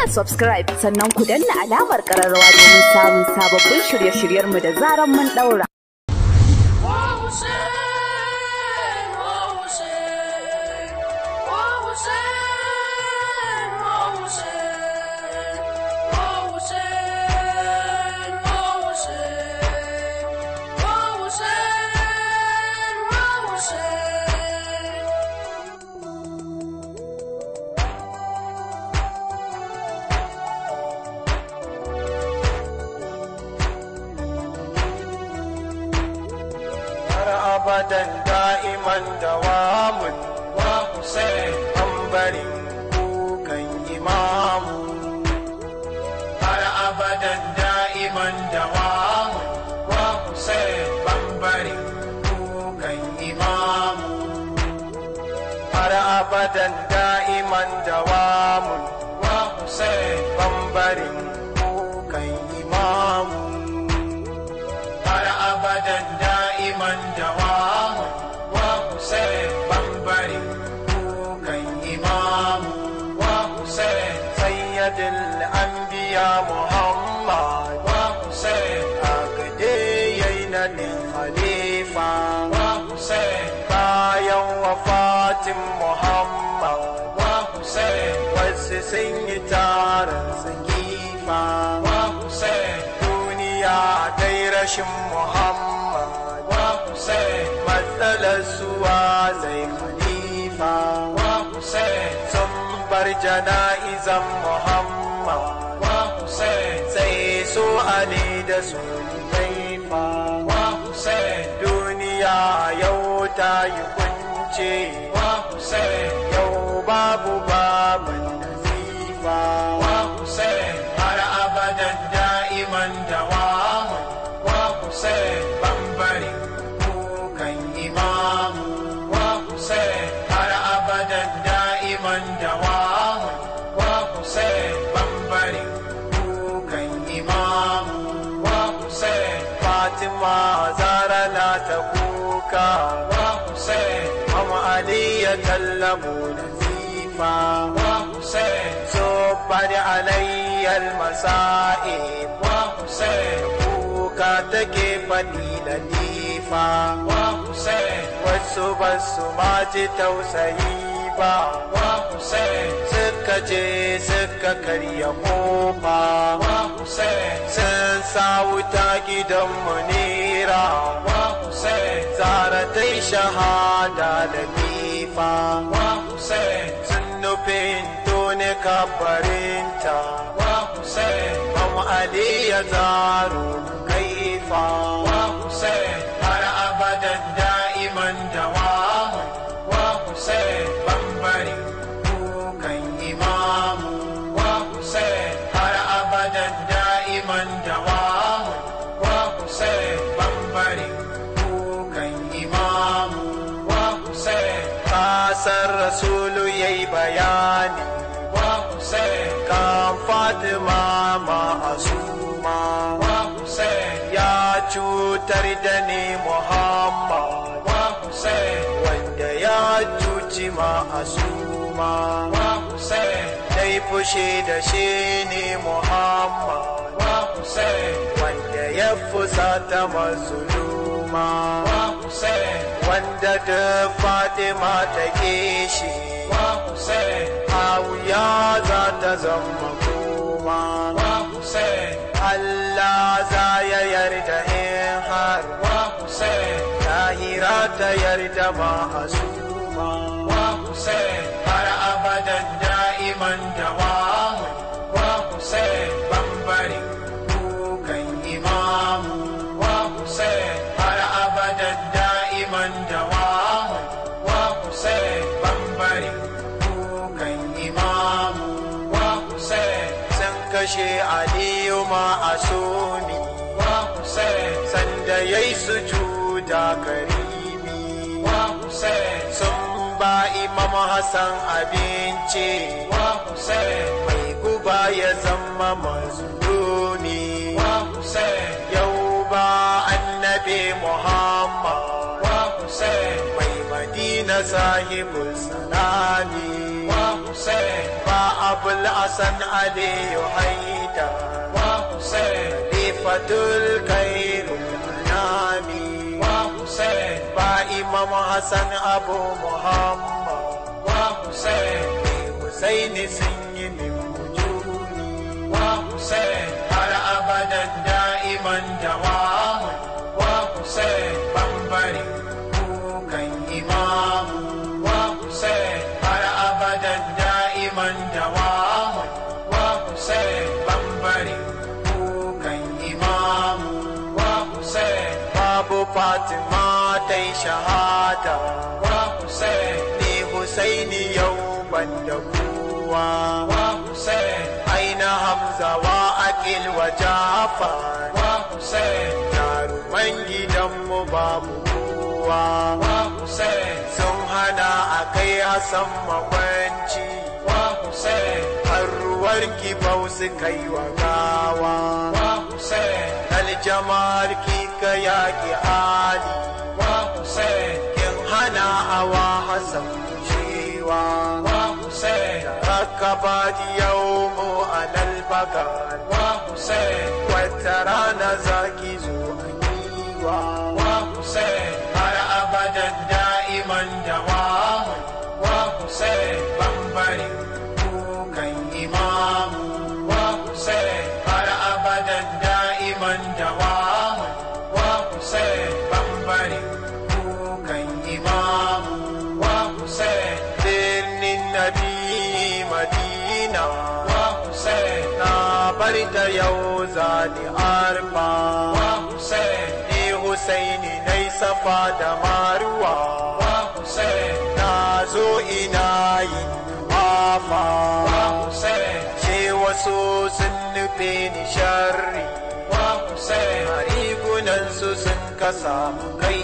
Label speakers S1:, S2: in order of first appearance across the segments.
S1: danna subscribe sannan ku danna alamar ƙararrawa domin samun sababbin shirye-shiryenmu da zaran mun ɗaura.
S2: abadan da'iman dawamun wa Hussein ambarin kukan imamu har abadan da'iman dawamun wa Hussein ambarin kukan imamu har abadan da'iman dawamun wa Hussein ambarin kukan imamu har abadan da'iman dawamun wa Hussein bambarin kukan imamu wa Hussein sayyidul anbiya Muhammad wa Hussein agade yayin khalifa wa Hussein bayan wafatin Muhammad wa Hussein wasu sun yi taron sakifa wa Hussein duniya dai rashin Muhammad Hussein matsalar suwa zai khalifa wa Hussein sun bar jana'izan Muhammad wa Hussein sai su Ali da su Huzaifa wa Hussein duniya yau ta yi kunce wa Hussein yau babu baban nazifa wa Hussein har abadan da'iman dawamun wa Hussein bambarin har abadan da'iman dawamun wa Hussein bambarin kukan imamu wa Hussein Fatima Zara na ta kuka wa Hussein Mama Ali ya tallabu nazifa wa Hussein Zubbari alayyal masa'ib wa Hussein kuka take faɗi latifa wa Hussein wasu basu ma ji tausayi ba wa Hussein suka je suka karya kofa wa Hussein sun sa wuta gidan munira wa Hussein Zara ta yi shahada da nifa wa Hussein sun nufin tone kabarinta wa Hussein Mama Ali ya zaro kaifa wa Hussein har abadan da'iman dawamun wa Hussein bambarin kukan imamu wa Hussein har abadan da'iman dawamun wa Hussein bambarin kukan imamu wa Hussein kasar rasulu yayi bayani wa Hussein kan Fatima ma'asuma wa Hussein ya cutar da ni Muhammad wa Hussein wanda ya cuci ma'asuma wa Hussein dai fushi da shi ne Muhammad wa Hussein wanda ya fusata mazuluma wa Hussein wanda da Fatima ta kishi wa Hussein hawiya za ta zama koma wa Hussein Allah za ya yarda in har wa Hussein lahira ta yarda ma'asuma wa Hussein har abadan da'iman dawamun wa Hussein bambarin kukan imamu wa Hussein har abadan da'iman dawamun wa Hussein bambarin kukan imamu wa Hussein sun kashe Aliyu ma'asumi wa Hussein sanda yayi sujuda karimi wa Hussein sun ba Imam Hassan abinci wa Hussein mai guba ya zama mazlumi wa Hussein yau ba annabi Muhammad wa Hussein mai Madina صاحب السلام وحسين وأبو الحسن علي حيدر وحسين خليفة الخير الأنام وحسين وإمام حسن أبو محمد وحسين حسين سني من وجودي وحسين على أبدا دائما دواما وحسين بمبري كوكاً إمام وحسين على أبدا دائما دواما وحسين بمبري كوكاً إمام وحسين باب فاطمة تي شهادة وحسين لي حسين يوما دقوا وحسين أين حمزة وأكل وجعفر وحسين دار من جدم باب وحسين سمحنا أكي حسن مقنشي وحسين الروارك بوس كي وغاوا وحسين الجمال كي كياكي آلي وحسين ينحنا أوا حسن شيوا وحسين ركبت يوم على البقال وحسين وترانا زاكي زوانيوا وحسين على أبدا دائما دواما وحسين بمبري كوكاً إمام وحسين على أبدا دائما دواما وحسين بمبري كوكاً إمام وحسين دين النبي مدينة وحسين نابرت يوزاني أربع وحسين حسين ليس فاد مروى وحسين نازو إناي وافا وحسين شي وسوس النبين شري وحسين مريقنا نسوس كسام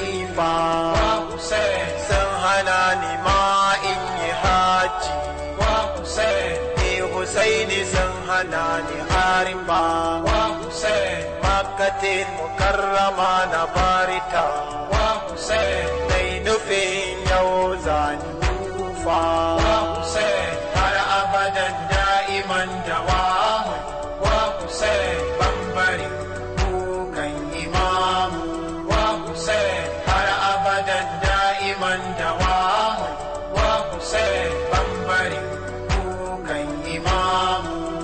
S2: كيفا وحسين سنهناني ما إني حاجي وحسين حسين سنهناني حاربا وحسين مكة المكرمة نبارتا وحسين نينفين يوزان كوفا وحسين على أبدا دائما دواما وحسين بمبري كوكاً إمام وحسين على أبدا دائما دواما وحسين بمبري كوكاً إمام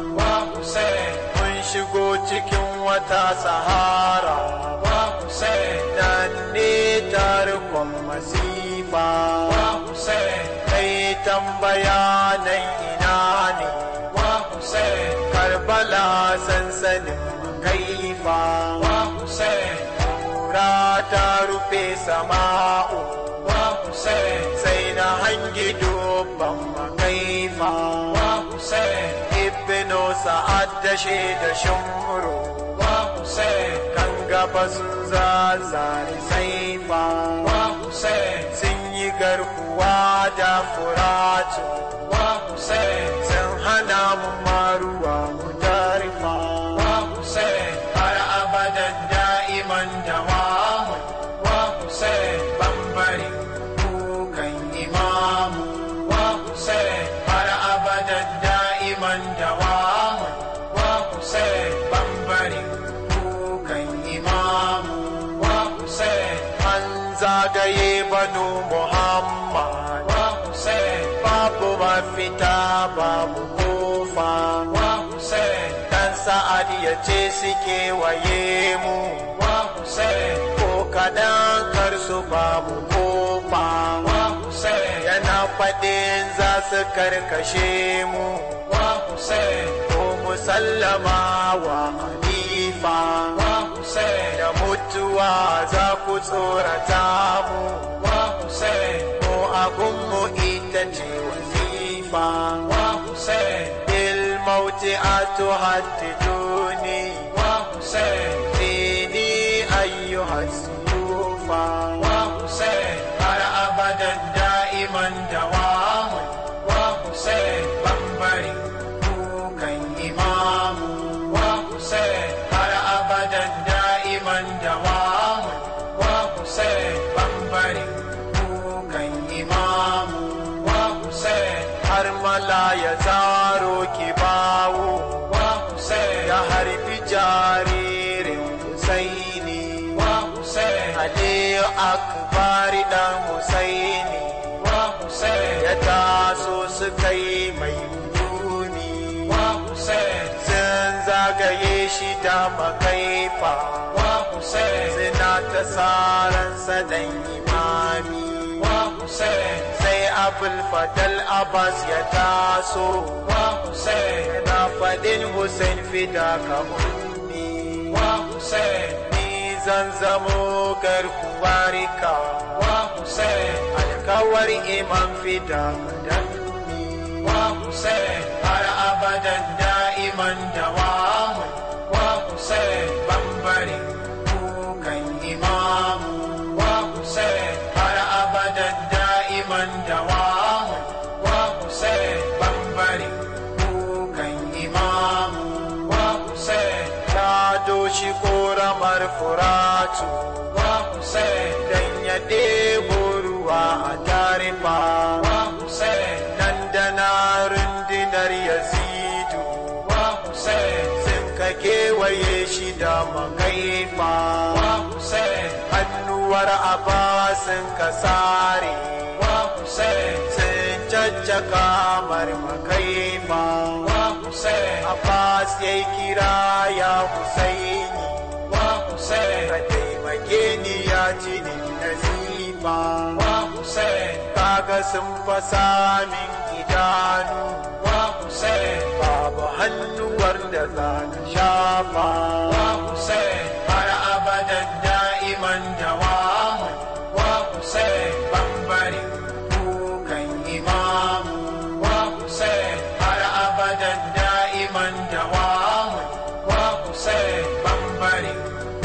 S2: وحسين shigo cikin wata sahara wa Hussein nan ne tarkon masifa wa Hussein kai tambaya nan ina ne wa Hussein Karbala sansanin kaifa wa Hussein kura ta rufe sama'u wa Hussein sai na hangi dubban makaifa wa Hussein ibnu sa'ad da shi da shumru wa Hussein kan gaba sun zazzare saifa wa Hussein sun yi garkuwa da furatu wa Hussein sun hana mu maruwa mu tarifa wa Hussein har abadan da'iman dawamu wa Hussein bambari kukan imamu wa Hussein har abadan da'iman dawamu wa Hussein bambari kukan imamu wa Hussein an zagaye banu Muhammad wa Hussein babu mafita babu kofa wa Hussein dan Sa'ad ya ce suke waye mu wa Hussein ko kadan kar su babu kofa wa Hussein yana fadin za su karkashe mu wa Hussein ko musallama wa khalifa wa Hussein da mutuwa za ku tsorata mu wa Hussein ko agunmu ita ce wazifa wa Hussein bil mauti atuhaddiduni wa Hussein dini ayyuha siyufa wa Hussein har abadan da'iman dawamun wa Hussein bambari kukan imamu wa Hussein har abadan da'iman dawamun wa Hussein bambari kukan imamu harbi jaririn Husaini wa Husain Aliyu Akbari dan Husaini wa Husain ya taso suka yi mai nuni wa Husain sun zagaye shi da makaifa wa Husain suna ta saransa dan imami wa Husain sai Abul Fadl Abbas ya taso wa Husain yana faɗin Husain fidaka ummi wa Husain ni zan zamo garkuwarka wa Husain alkawar imam fidaka danni wa Husain har abadan da'iman dawamun wa Husain bambari kukan imamu wa Husain har abadan da'iman dawamun wa Husain bambari kukan imamu wa Husain ta doshi koramar Furatu wa Husain dan ya ɗebo ruwa a tarifa wa Husain nan da na rundunar Yazidu wa Husain sun ka kewaye shi da makaifa wa Husain hannuwar Abbasin ka sare wa Husain sun caccaka mar makaifa wa Husain Abbas yayi kira ya Husaini wa Husain ka taimake ni ya ci ni nazifa wa Husain kaga sun fasa min idanu wa Husain babu hannuwar da za na shafa wa Husain har abadan da'iman dawamun wa Husain bambari kukan imamu wa Husain har abadan da'iman dawamun wa Husain bambari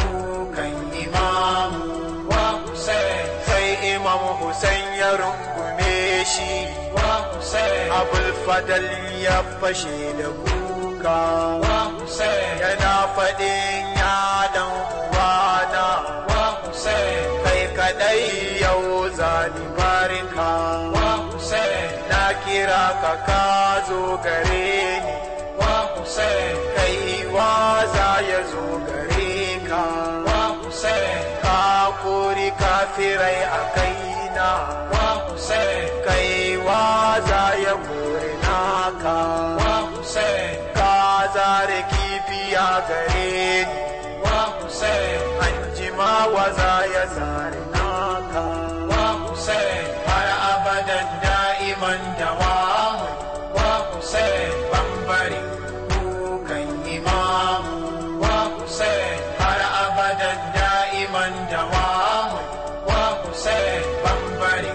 S2: kukan imamu wa Husain sai Imam Husain ya rungume shi wa Husain Abul Fadl ya fashe da kuka wa Husain yana faɗin ya dan uwana wa Husain kai kadai yau zani barka wa Husain na kira ka ka zo gare ni wa Husain kai waza ya zo gare ka wa Husain ka kori kafirai a kaina wa Husain kai waza ya kori naka wa Husain ka zare kifiya gare ni wa Husain anjima waza ya zare naka wa Husain har abadan da'iman dawamun wa Husain bambari kukan imamu wa Husain har abadan da'iman dawamun wa Husain bambari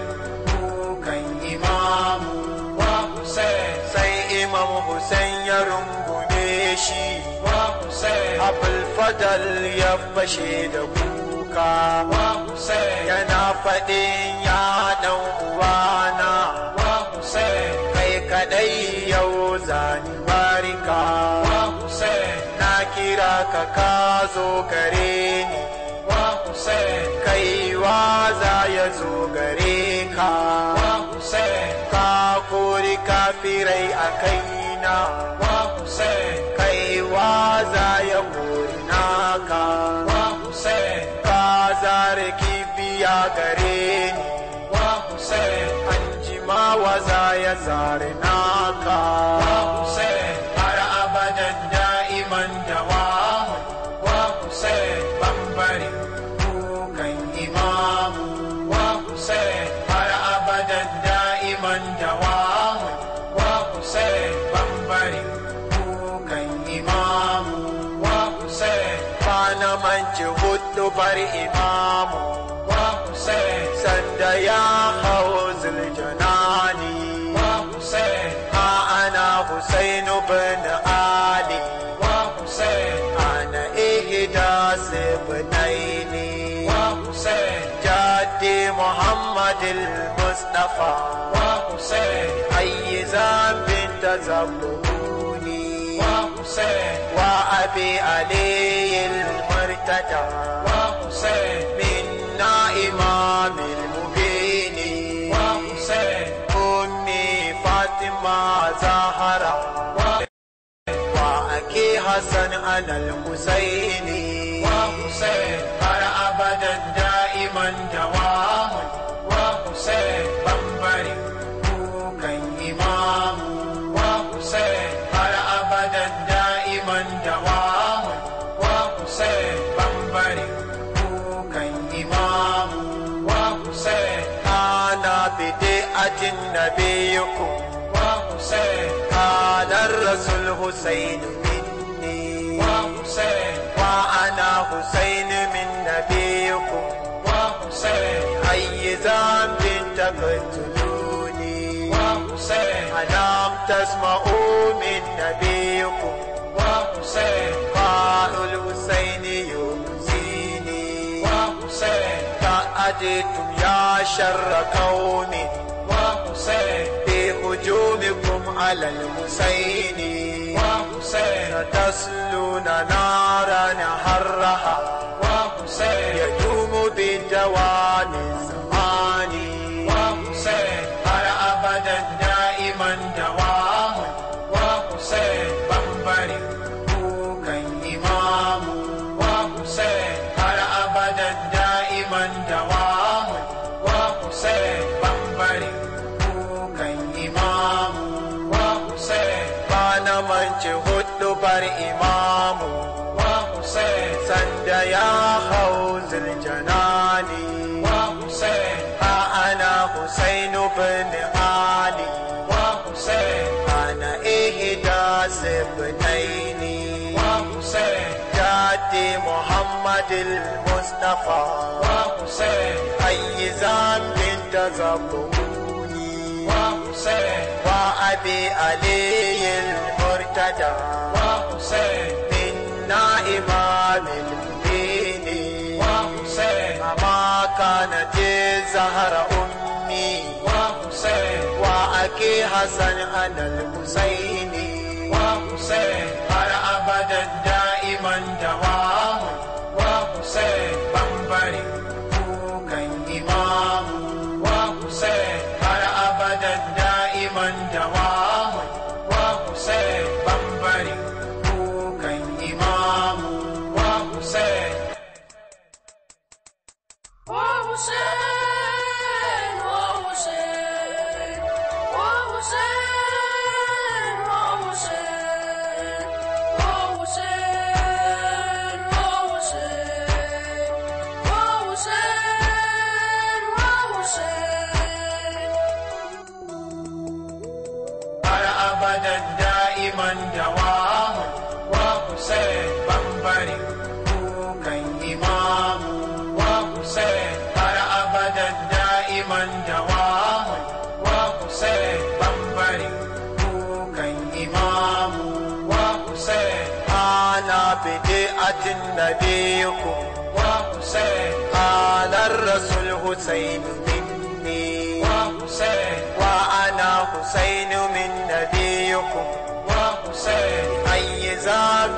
S2: kukan imamu wa Husain sai Imam Husain ya rungume shi wa Husain Abul Fadl ya fashe da kuka wa Husain yana faɗin ya dan uwana wa Husain kai kadai yau zani barka wa Husain na kira ka ka zo gare ni wa Husain kai waza ya zo gare ka wa Husain ka kori kafirai a kaina wa Husain kai waza ya kori naka wa Husain ka zare kibiya gare ni wa Husain anjima waza ya zare naka wa Husain har abadan da'iman dawamun wa Husain bambari kukan imamu wa Husain har abadan da'iman dawamun wa Husain bambari kukan imamu wa Husain bana manci hudu bar imamu wa Husain sanda ya hau zuljanani wa Husain ha ana Husain bin Ali wa Husain ana ihda sibnaini wa Husain jaddi Muhammad al-Mustafa wa Husain ayyiza bint Zabuni wa Husain wa abi Ali al-Murtada wa Husain minna imam al-mubin wa Husain ummi Fatima Zahra wa ake حسن على الحسين وحسين هر أبدا دائما دوام وحسين بمبري كوكا إمام وحسين هر أبدا دائما دوام وحسين بمبري كوكا إمام وحسين أنا بدعة نبيكم وحسين قال الرسول حسين مني وحسين وأنا حسين من نبيكم وحسين أي ذنب تقتلوني وحسين ألم تسمعوا من نبيكم وحسين قال الحسين يؤذيني وحسين فأتيتم يا شر قوم وحسين بهجومكم على الحسين وحسين تصلون نارا حرها وحسين يدوم بالدوام الزمان وحسين هر أبدا دائما دوام وحسين بمبري كوكا إمام وحسين هر أبدا دائما دوام وحسين بمبري كوكا إمام وحسين بان منش هدبر إمام وحسين سند يا خوز الجنان وحسين أنا حسين بن علي وحسين أنا إهدى سبنين وحسين جدي محمد المصطفى وحسين أي ذنب تذكروني وحسين وأبي علي المرتدى وحسين منا إمام المبين وحسين ما كانت الزهر أمي وحسين وأكي حسن أنا الحسين وحسين هر أبدا دائما دوام وحسين بمبري كوكا إمام وحسين هر أبدا دائما دوام وحسين بمبري كوكا إمام وحسين
S3: وحسين وحسين وحسين
S2: دائما دوام وحسين بمبري كوكا إمام وحسين هر أبدا دائما دوام وحسين بمبري كوكا إمام وحسين أنا بدعة نبيكم وحسين قال الرسول حسين مني وحسين وأنا حسين من نبيكم وحسين أي ذنب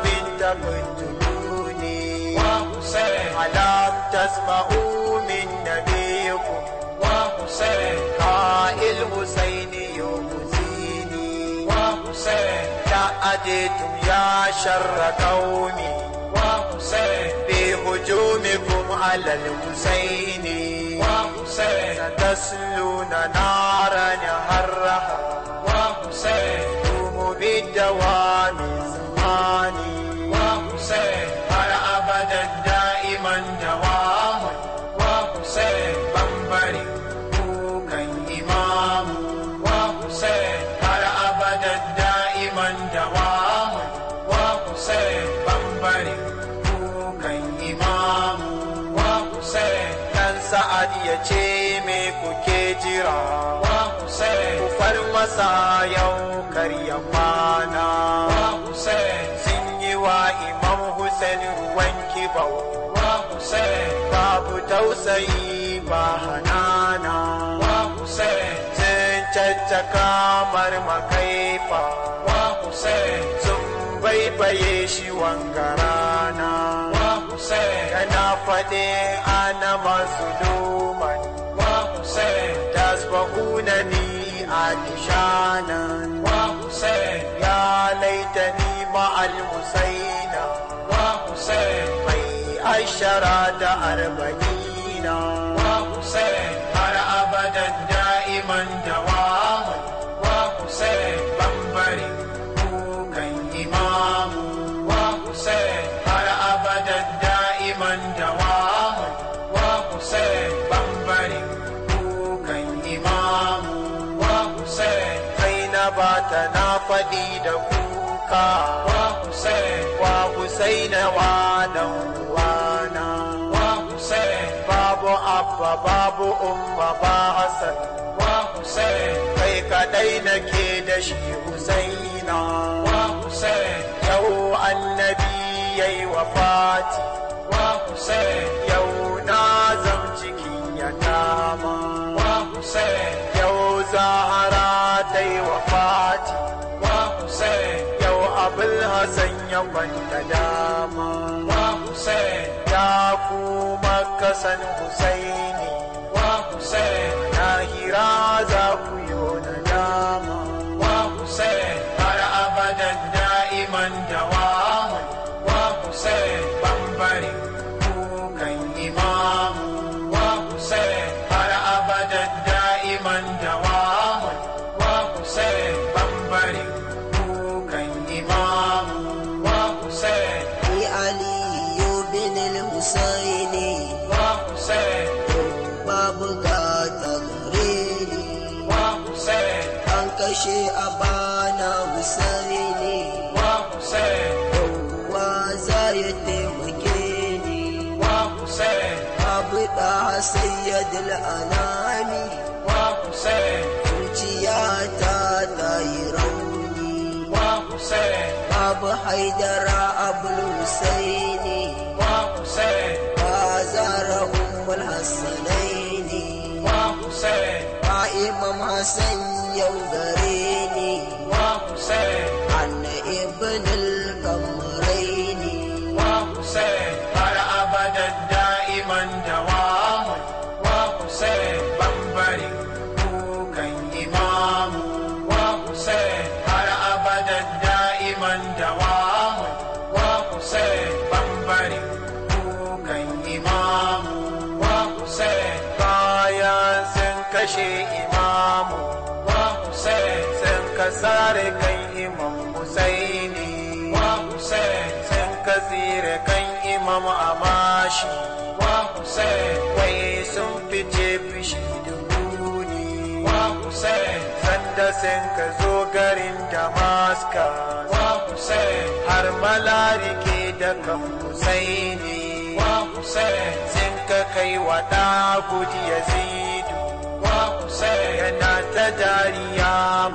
S2: تقتلوني وحسين ألم تسمعوا من نبيكم وحسين قائل حسين يؤذيني وحسين لأتيتم يا شر قومي وحسين بهجومكم على الحسين وحسين تصلون نارا حرها وحسين دوم بالدوام الزمان وحسين هر أبدا دائما دوام وحسين بمبري كوكا إمام وحسين هر أبدا دائما دوام وحسين بمبري كوكا إمام وحسين كان سعد يجيمي كوكي جرا وحسين كفر مسا يو كريمانا وحسين سنجي وإمام حسين روانكي باو وحسين بابو توسعي باهنانا وحسين سنجتك مرمكيفا وحسين سنبيبي شي وانغرانا وحسين أنا فدي أنا مظلوما وحسين تسبقونني عطشانا وحسين يا ليتني مع الحسين
S3: وحسين
S2: مي الشراد أربعين
S3: وحسين هر أبدا دائما دواما وحسين بمبري كوكاً إمام وحسين هر أبدا دائما دواما وحسين بمبري كوكاً إمام وحسين
S2: باتنا فديد كوكا وحسين وانا
S3: وحسين
S2: بابو أبا بابو با حسن
S3: وحسين
S2: kai kadai nake da shi Husaina
S3: وحسين
S2: yau annabi yayi wafati
S3: وحسين
S2: yau na zam cikin yatama
S3: وحسين
S2: yau Zahara dai wafati
S3: وحسين
S2: yau Abul Hasan ya kwanta dama
S3: وحسين
S2: ya kuma kasan Husaini
S3: وحسين
S2: lahira za ku yi nadama
S3: وحسين هر أبدا دائما دواما وحسين بمبري كوكاً إمام وحسين هر أبدا دائما دواما وحسين بمبري كوكاً إمام وحسين
S4: علي بن الحسين
S3: وحسين
S4: babuka tagriri
S3: وحسين
S4: an kashe abana Husaini
S3: وحسين
S4: wa za ya taimake ni
S3: وحسين
S4: abu da sayyidul anami
S3: وحسين
S4: zuciyata ta yi rauni
S3: وحسين
S4: abu haidara abul Husaini
S3: وحسين
S4: bazara ummul hassanaini
S3: وحسين
S4: imam Hassan yau gare ni
S3: وحسين
S4: anna ibn al-kamraini
S3: وحسين هر أبدا دائما دواما وحسين بمبري كوكاً إمام وحسين هر أبدا دائما دواما وحسين بمبري كوكاً إمام وحسين
S2: bayan sun kashe imamu
S3: وحسين
S2: sun kasare kan imam Husaini
S3: وحسين
S2: sun kasire kan imam Amashi
S3: وحسين
S2: wai sun fice fushi da muni
S3: وحسين
S2: sanda sun ka zo garin Damascus
S3: وحسين
S2: har malarike da kan Husaini
S3: وحسين
S2: sun ka kai wa ɗagud Yazidu
S3: وحسين
S2: yana ta dariya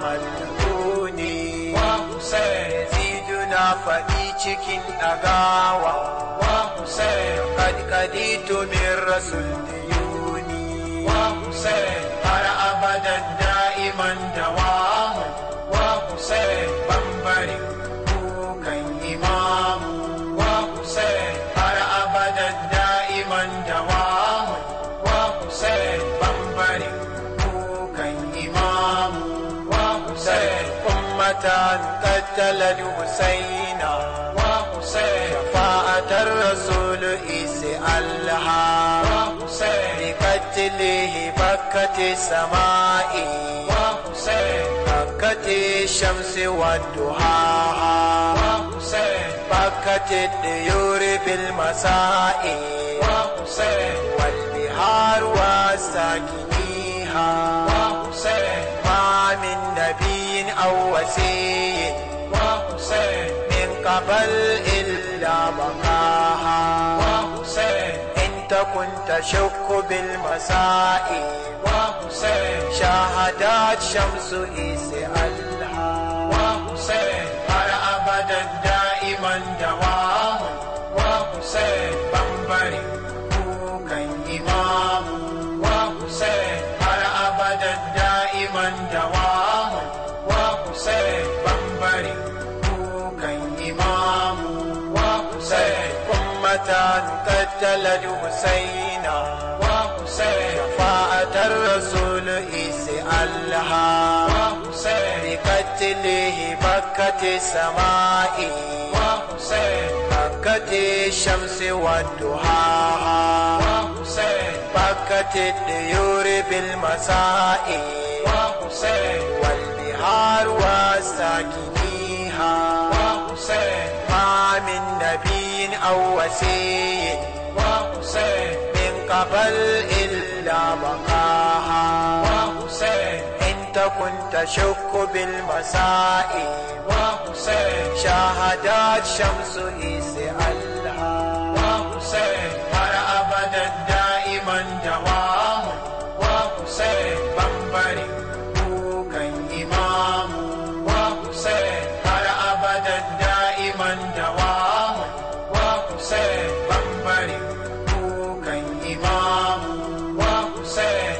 S2: mal'uni
S3: وحسين
S2: Yazidu na faɗi cikin ɗagawa
S3: وحسين
S2: kadkaditu min rasul diyuni
S3: وحسين هر أبدا دائما دواما وحسين بمبري كوكاً إمام وحسين هر أبدا دائما دواما وحسين بمبري كوكاً إمام وحسين
S2: أمة قتلت حسينا
S3: وحسين
S2: شفاعة الرسول اسألها
S3: وحسين
S2: بقتله بكت السماء
S3: وحسين
S2: بكت الشمس والضحاها
S3: وحسين
S2: بكت الطيور بالمساء
S3: وحسين
S2: والبحار وساكنيها
S3: وحسين
S2: ما من نبي أو وسيء
S3: وحسين
S2: من قبل إلا بقاها
S3: وحسين
S2: إن تكن تشك بالمساء
S3: وحسين
S2: شاهدت شمس إسألها
S3: وحسين هر أبدا دائما دواما وحسين بمبري كوكاً إمام وحسين هر أبدا دائما دواما وحسين بمبري كوكاً إمام وحسين
S2: أمة قتلت حسينا
S3: وحسين
S2: شفاعة الرسول اسألها بقتله بكت السماء بكت الشمس والضحاها بكت الطيور بالمساء والبحار وساكنيها ما من نبي أو وسيء من قبل إلا بقاها إن تكن تشك بالمساء شاهدت شمس إسألها
S3: har abadan da'iman dawamu wa Hussein bambari kukan imamu wa Hussein har abadan da'iman dawamu wa Hussein bambari kukan imamu wa Hussein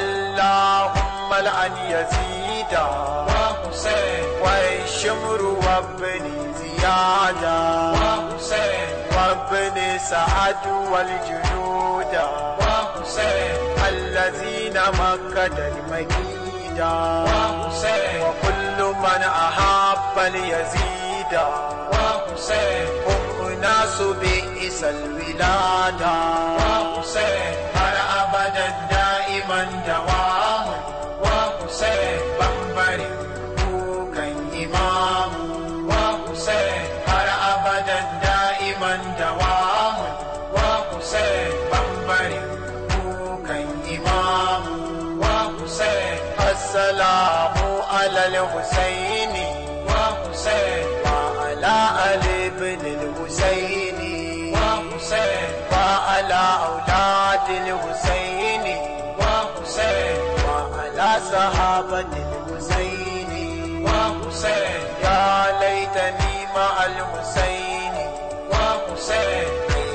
S2: اللهم لعن يزيد
S3: wa Hussein
S2: والشمر وابن زيادة
S3: wa Hussein
S2: وابن سعد والجنود
S3: wa Hussein
S2: الذين مكد المكيدة
S3: wa Hussein
S2: وكل من أحب اليزيد
S3: wa Hussein
S2: هم أناس بئس الولادة
S3: wa Hussein har abadan da'iman dawamu wa Hussein bambari kukan imamu wa Hussein har abadan da'iman dawamu wa Hussein bambari kukan imamu wa Hussein
S2: السلام على الحسين
S3: wa Hussein
S2: وعلى علي بن الحسين
S3: wa Hussein
S2: وعلى أولاد الحسين
S3: wa Hussein
S2: وعلى صحابة الحسين
S3: wa Hussein
S2: يا ليتني مع الحسين
S3: wa Hussein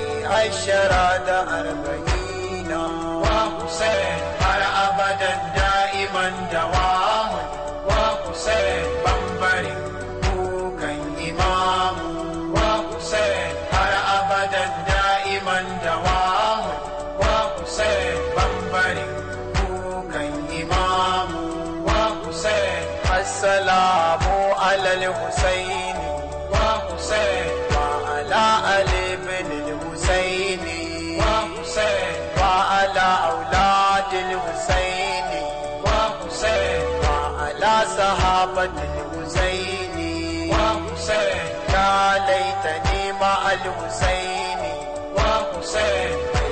S2: عشرة 40
S3: wa Hussein har abadan da'iman dawamu wa Hussein bambari kukan imamu wa Hussein har abadan da'iman dawamu wa Hussein bambari kukan imamu wa Hussein
S2: السلام على الحسين
S3: wa Hussein
S2: وعلى علي بن الحسين
S3: wa Hussein
S2: وعلى أولاد الحسين
S3: wa Hussein
S2: وعلى صحابة الحسين
S3: wa Hussein
S2: يا ليتني مع الحسين
S3: wa Hussein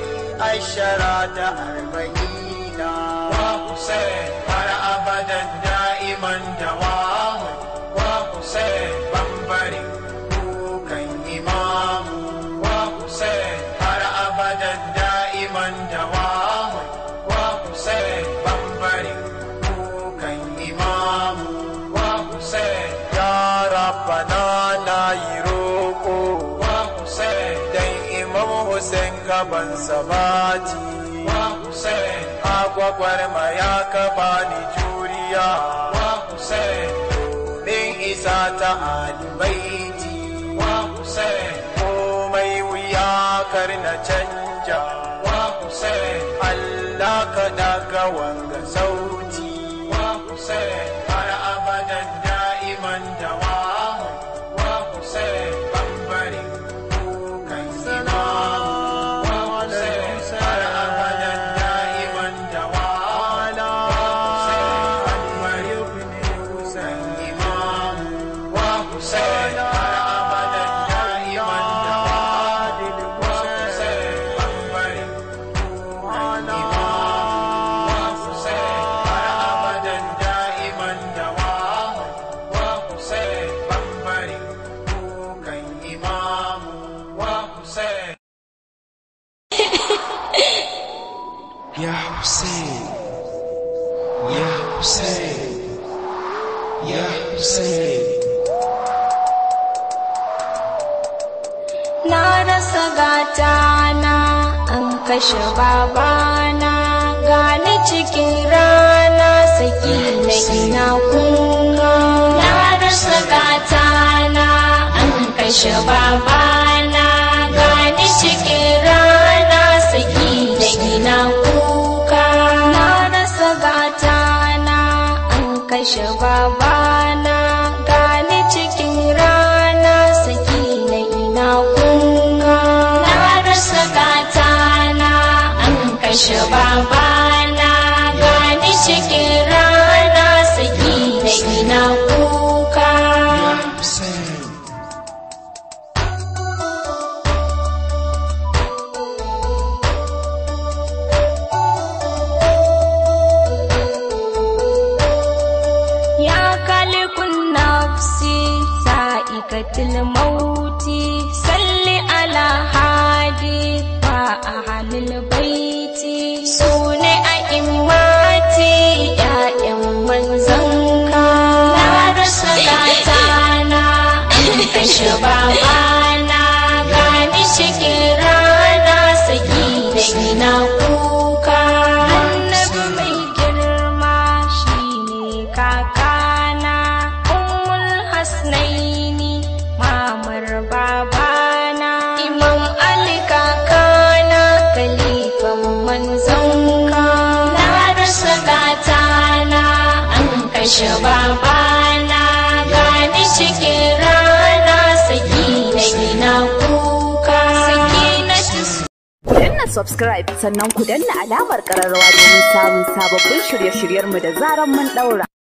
S2: عشرة 40
S3: wa Hussein har abadan da'iman dawamu wa Hussein bambari kukan imamu wa Hussein har abadan da'iman dawamu wa Hussein bambari kukan imamu wa Hussein
S2: يا ربنا نايروكو
S3: wa Hussein
S2: دين إمام حسين كبن سباتي
S3: wa Hussein
S2: agwagwar maya ka bani juriya
S3: wa Hussein
S2: min isa ta alibaiti
S3: wa Hussein
S2: komai wuya kar na canja
S3: wa Hussein
S2: Allah ka daga wanga sauti
S3: wa Hussein har abadan da'iman dawamu wa Hussein bambari kukan imamu wa Hussein har abadan da'iman dawamu wa Hussein bambari kukan imamu wa Hussein har abadan da'iman dawamu wa Hussein bambari kukan imamu wa Hussein har abadan da'iman dawamu wa Hussein bambari kukan imamu wa Hussein
S5: Ya Hussein, Ya Hussein, Ya Hussein.
S6: Na rasa gatana an kashe babana, gani cikin rana saki na ina kunga. Na rasa gatana an kashe babana, gani cikin rana saki na ina kuka. Na rasa gatana an kashe kashe babana, gani cikin rana saki na ina kunga. Na rasa gatana an kashe babana, gani cikin rana saki na ina kuka. Sa'ikatil mauti salli ala hadi wa ahlil baiti sune a'immati ya'yan manzanka. Na rasa gatana an kashe babana, gani cikin rana saki da ina kuka. Annabi mai girma shine kakana, Hasnaini mamar babana, Imam Ali kakana, kalifan manzanka. Na rasa gatana an kashe babana, gani cikin rana saki na ina kuka.
S1: Ku danna subscribe sannan ku danna alamar ƙararrawa domin samun sababbin shirye-shiryenmu da zaran mun ɗaura.